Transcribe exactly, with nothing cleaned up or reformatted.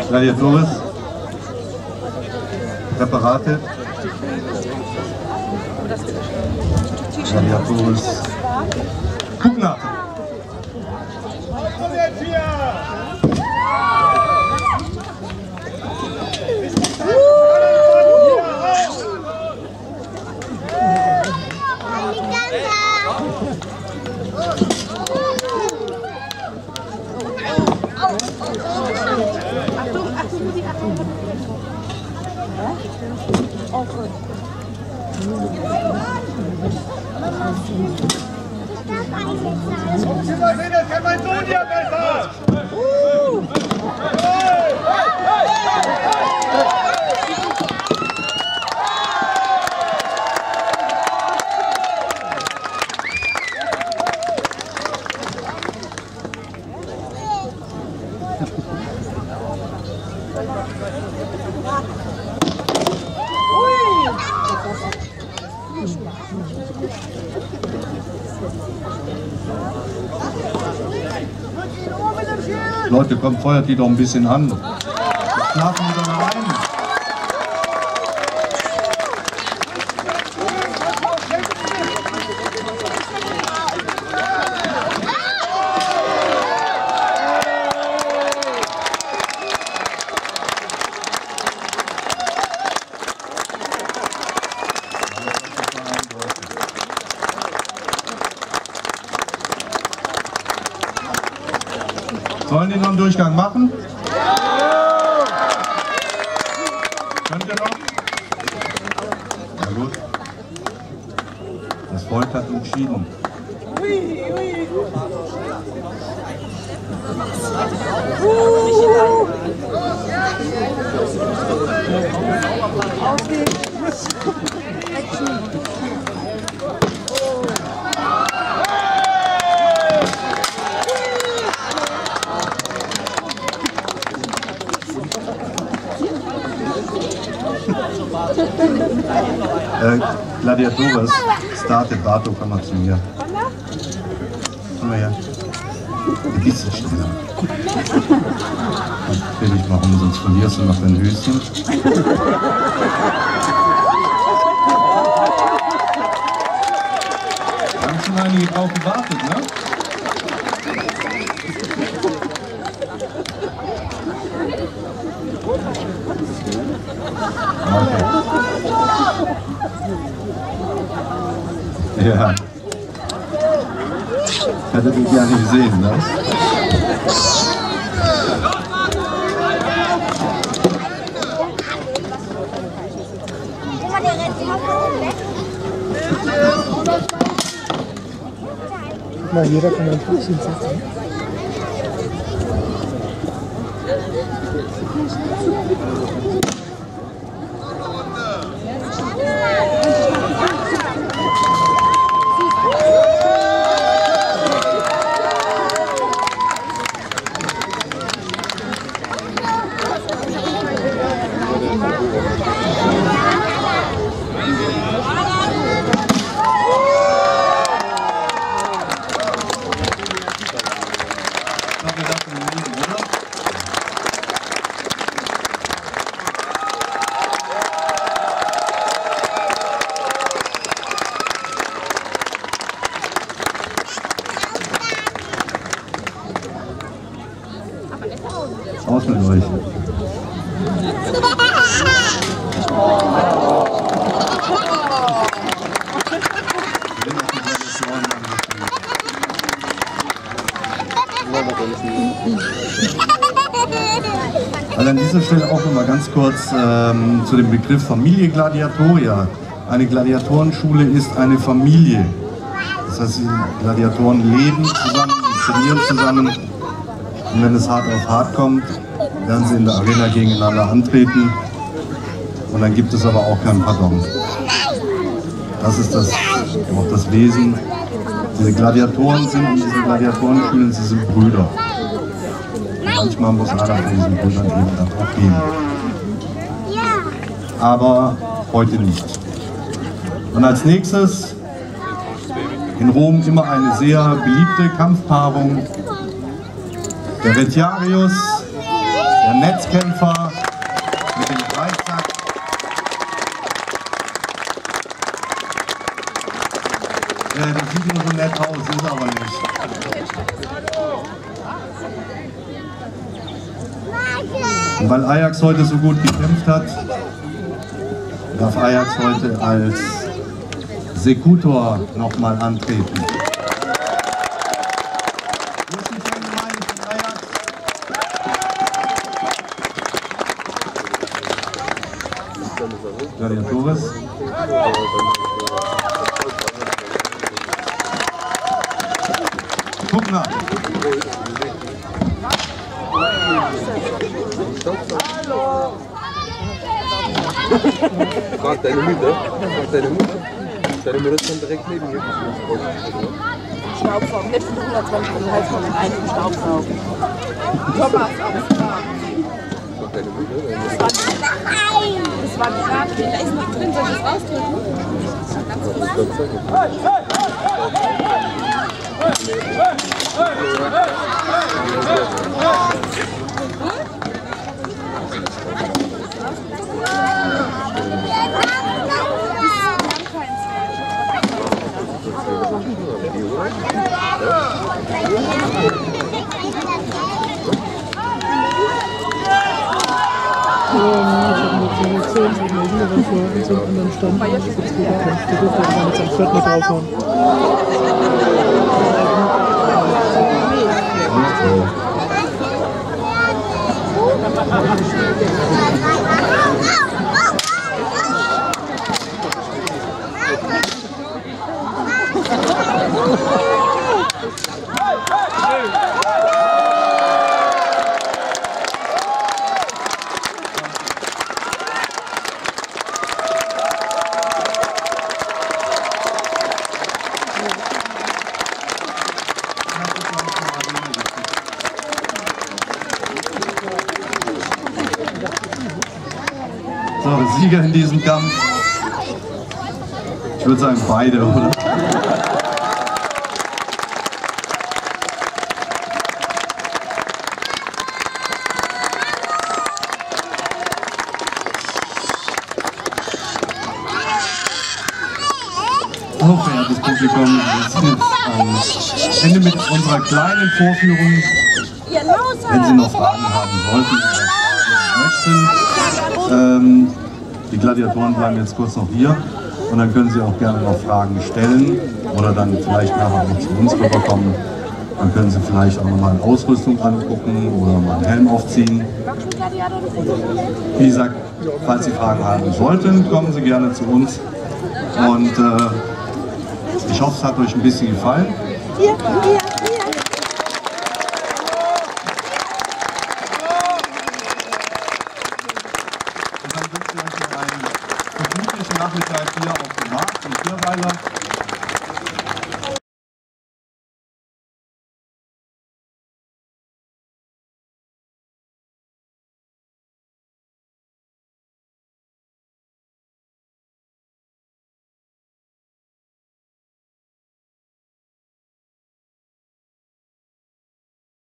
Gladiatores, Präparate, Gladiatores, Pugnate. Oh, gut. Das kann mein Sohn ja besser! Leute, kommt, feuert die doch ein bisschen an. Schlafen die doch mal rein. Sollen die noch einen Durchgang machen? Ja! Könnt ihr noch? Na gut. Das Volk hat entschieden. Äh, Gladiatores, startet, Bato, komm mal zu mir. Komm mal her. Ein bisschen schneller. Dann dreh dich mal um, sonst verlierst du noch dein Höschen. Haben schon einige drauf gewartet, ne? Okay. Ja. Hättet ihr gerne gesehen, ne? Na, jeder kann ein Fußchen setzen. Aus mit euch. Also an dieser Stelle auch noch mal ganz kurz ähm, zu dem Begriff Familie Gladiatoria. Eine Gladiatorenschule ist eine Familie. Das heißt, die Gladiatoren leben zusammen, trainieren zusammen. Und wenn es hart auf hart kommt, werden sie in der Arena gegeneinander antreten. Und dann gibt es aber auch kein Pardon. Das ist das, auch das Wesen. Diese Gladiatoren sind in diesen Gladiatorenschülen, sie sind Brüder. Und manchmal muss einer von diesen Brüdern eben dann auch gehen. Aber heute nicht. Und als nächstes in Rom immer eine sehr beliebte Kampfpaarung. Der Retiarius, Der Netzkämpfer mit dem Dreizack. Ja, das sieht nur so nett aus, ist aber nicht. Und weil Ajax heute so gut gekämpft hat, darf Ajax heute als Sekutor nochmal antreten. Wo ist die Fangemeinde von Ajax? Gladiatores. Guck nach. Frag deine Mutter. Frag deine Mutter. Deine Mutter ist dann direkt neben mir. Staubsaugen, nicht für hundertzwanzig Euro, heißt man einen Staubsaugen. Thomas, alles klar. Frag deine Mutter. Das war das war gerade, da ist noch drin, soll ich das rausdrücken? Stand. Das ist gut gekämpft. Die dürfen wir jetzt am vierten nicht raushauen. So, der Sieger in diesem Kampf. Ich würde sagen beide, oder? So, verehrtes Publikum, wir sind jetzt am Ende mit unserer kleinen Vorführung. Wenn Sie noch Fragen haben sollten oder Fragen möchten, ähm, die Gladiatoren bleiben jetzt kurz noch hier und dann können Sie auch gerne noch Fragen stellen oder dann vielleicht nachher noch zu uns rüberkommen. Dann können Sie vielleicht auch nochmal eine Ausrüstung angucken oder mal einen Helm aufziehen. Wie gesagt, falls Sie Fragen haben sollten, kommen Sie gerne zu uns. Und äh, ich hoffe, es hat euch ein bisschen gefallen. Hier, hier, hier. Und dann wünsche ich euch noch einen gemütlichen Nachmittag hier auf dem Markt in Vierweiler.